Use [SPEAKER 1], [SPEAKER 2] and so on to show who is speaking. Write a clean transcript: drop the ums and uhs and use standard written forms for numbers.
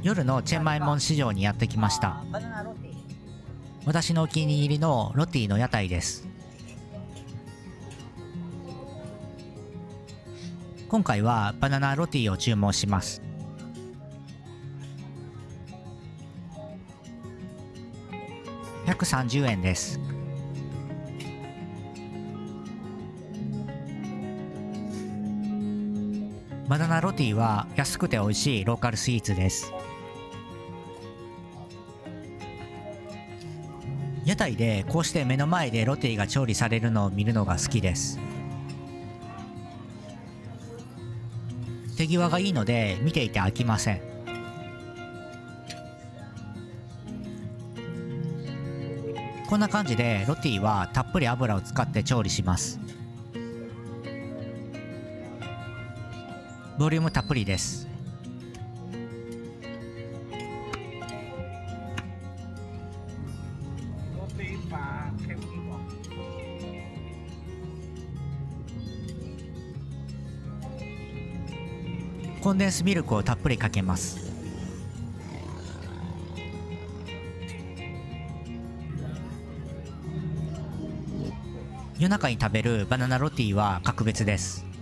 [SPEAKER 1] 夜のチェンマイモン市場にやってきました。私のお気に入りのロティの屋台です。今回はバナナロティを注文します。130円です。バナナロティは安くて美味しいローカルスイーツです。屋台でこうして目の前でロティが調理されるのを見るのが好きです。手際がいいので見ていて飽きません。こんな感じでロティはたっぷり油を使って調理します。ボリュームたっぷりです。コンデンスミルクをたっぷりかけます。夜中に食べるバナナロティは格別です。